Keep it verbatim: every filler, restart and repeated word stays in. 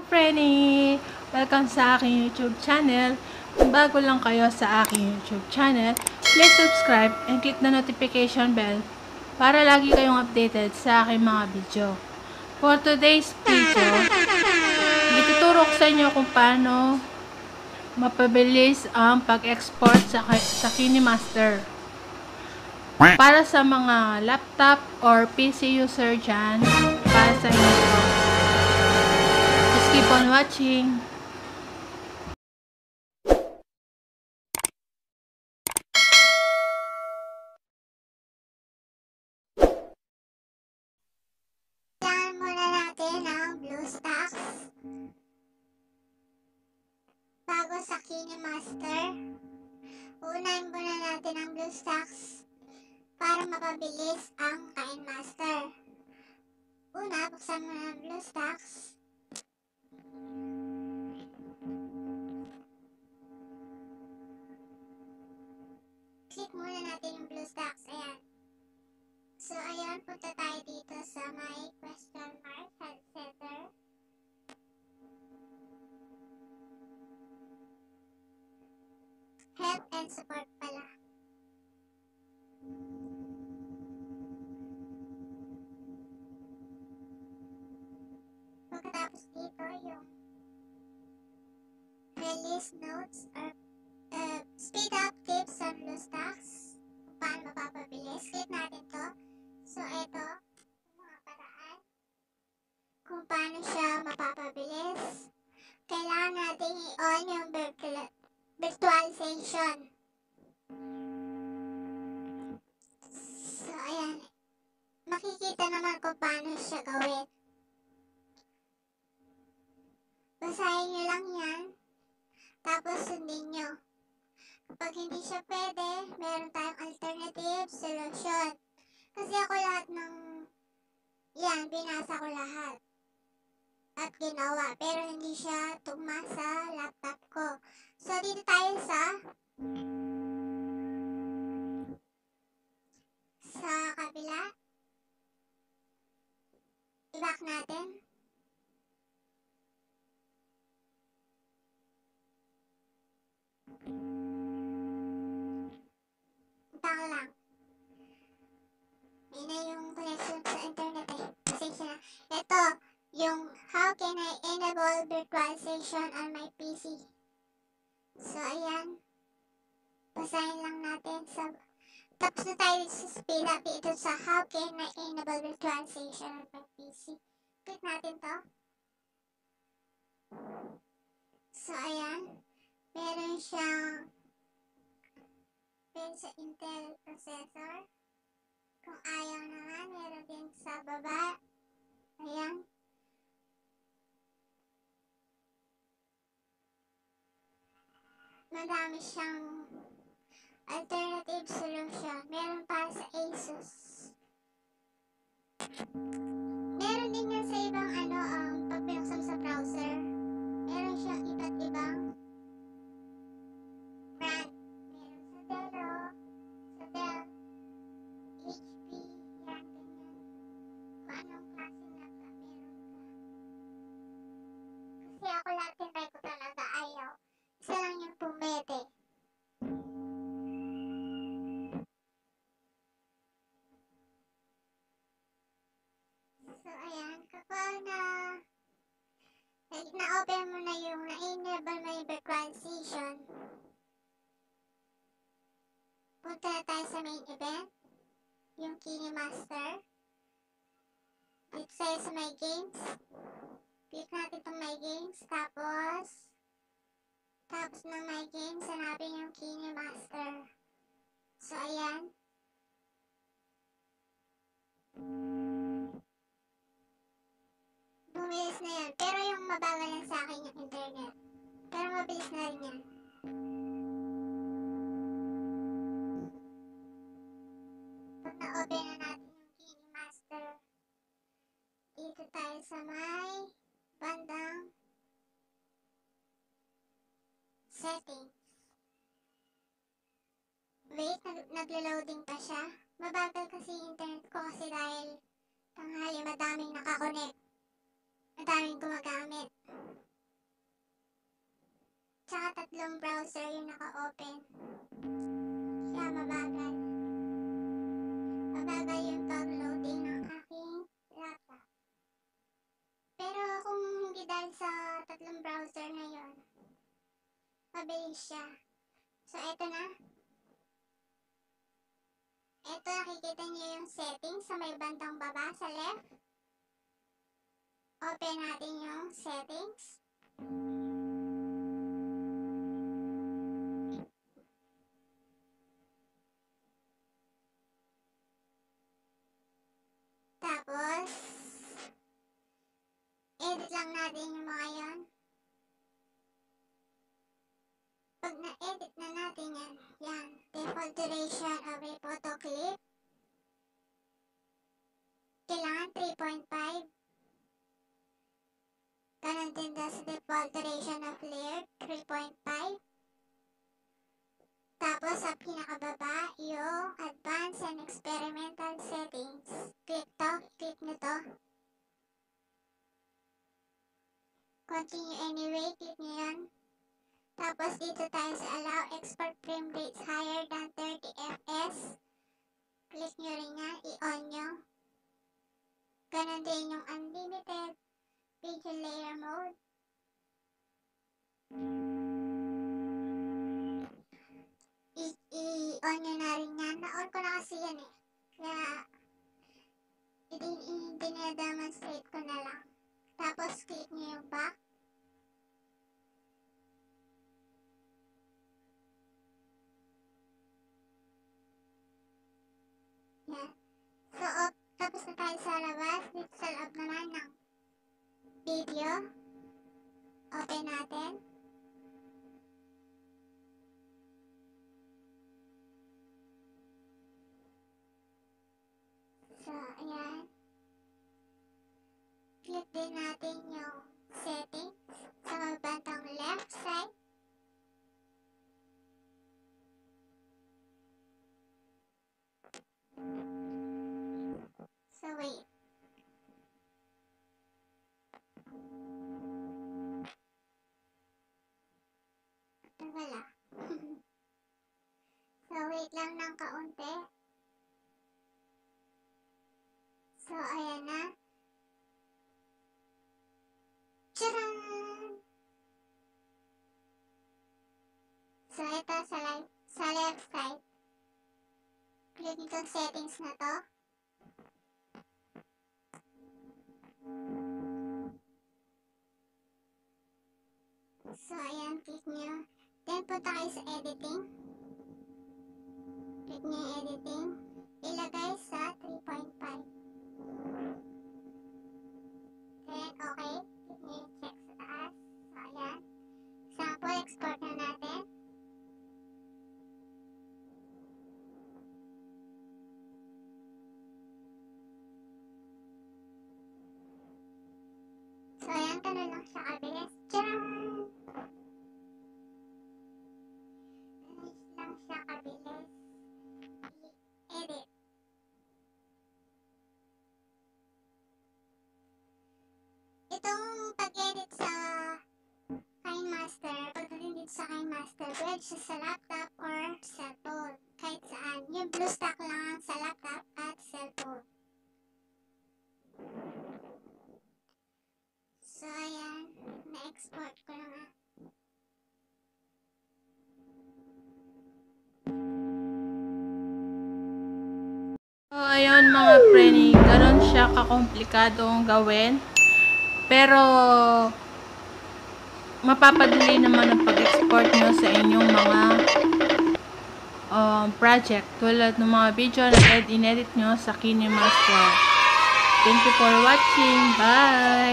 Frenny! Welcome sa aking YouTube channel. Kung bago lang kayo sa aking YouTube channel, please subscribe and click the notification bell para lagi kayong updated sa aking mga video. For today's video, ituturo ko sa inyo kung paano mapabilis ang pag-export sa, sa KineMaster. Para sa mga laptop or P C user dyan, para sa inyo ito. Just keep on watching. Kailangan muna natin ang BlueStacks bago sa KineMaster. Unahin muna natin ang BlueStacks para mapabilis ang KineMaster. Una, buksan muna ang BlueStacks. Click muna natin yung BlueStacks. Ayan. So, ayan, punta tayo dito sa may question mark, health center. Help and support pala. Pagkatapos dito, yung release notes or uh, speed up tips sa BlueStacks. Kung paano mapapabilis. Click natin to. So, ito, mga paraan kung paano siya mapapabilis. Kailangan natin i-on yung virtual, virtualization. So, ayan. Makikita naman kung paano siya gawin. Basahin nyo lang yan. Tapos, sundin nyo. Kapag hindi siya pwede, meron tayong alternative solution. Kasi ako lahat ng yan, binasa ko lahat. At ginawa. Pero hindi siya tugma sa laptop ko. So, dito tayo sa sa kabila. I-back natin. Back lang. Yun na yung connection sa internet eh. Pasensya na. Ito, yung how can I enable virtualization on my P C. So, ayan. Basahin lang natin sa... Tapos na tayo sa speed up dito sa how can I enable virtualization on my P C. Click natin to. So, ayan. Meron siyang... Meron sa Intel processor. Kung ayaw naman, meron din sa baba. Ayan. Madami siyang alternative solution. Meron para sa Asus. Meron din yan sa ibang ano, um, pag pinuksan sa browser. Meron siyang iba't ibang brand. Meron sa Dell, sa Dell, H P, yan, ganyan. Kung anong klaseng laptop meron ka. Kasi ako lahat tinry ko talaga ayaw. Isa lang yung pumete. So, ayan. Kapag na na-open mo na yung na-enable mo yung virtualization, punta na tayo sa main event, yung KineMaster. Dito tayo sa my games. Click natin itong my games. Tapos, tapos ng my games, hanapin yung KineMaster. So, ayan. Bumilis na yan. Pero yung mabagal lang sa akin yung internet. Pero mabilis na rin yan. Pag na-open na natin yung KineMaster, dito tayo sa may bandang settings. Wait, naglo-loading pa siya. Mabagal kasi yung internet ko kasi dahil tanghali madaming nakakonect. Madaming gumagamit. tatlong browser yung naka-open. Kaya mabagal. Mabagal yung pag-loading ng aking laptop. Pero kung hindi dahil sa tatlong browser na yun, mabilis siya. So, eto na. Eto, nakikita niyo yung settings sa may bandang baba sa left. Open natin yung settings. Tapos, edit lang natin yung mga yan. Pag na-edit na natin yan, yan, default duration of a photo clip. Kailangan three point five. Ganon din daw sa default duration of layer, three point five. Tapos sa pinakababa, yung advanced and experimental settings. Click to, click nyo to. Continue anyway, click nyo yan. Tapos dito tayo sa allow export frame rates higher than thirty F P S. Click nyo rin yan, i-on nyo. Ganon din yung unlimited video layer mode. I-on nyo na rin yan. Na-on ko na kasi yan eh. Kaya, i-demonstrate ko na lang. Tapos, click nyo yung back. Yan. So, op, tapos na tayo sa labas. Dito sa loob naman ng video. Open natin. So, ayan. Click din natin yung settings sa mabantang left side. So, wait. Wala. So, wait lang ng kaunti. So, ayan na. Tcharam! So, ito sa, left, sa left side. Click itong settings na to. So, ayan, click nyo. Then, punta kayo sa editing. Click nyo yung editing. Ilagay sa three point five. Then, okay. Click nyo yung check sa taas. So, ayan. Sample, export na natin. So, ayan. Ganun lang siya kabilis. Tcharam! Lang siya kabilis i-edit. Itong pag-edit sa KineMaster, pagdating dito sa KineMaster, pwede siya sa laptop or cellphone. Kahit saan. Yung BlueStack lang sa laptop at cellphone. So, ayan. Na-export ko na nga. So, ayun mga preni, ganon siya kakomplikadong gawin. Pero, mapapadali naman ang pag-export nyo sa inyong mga um, project. Tulad ng mga video na in-edit nyo sa KineMaster. Thank you for watching. Bye!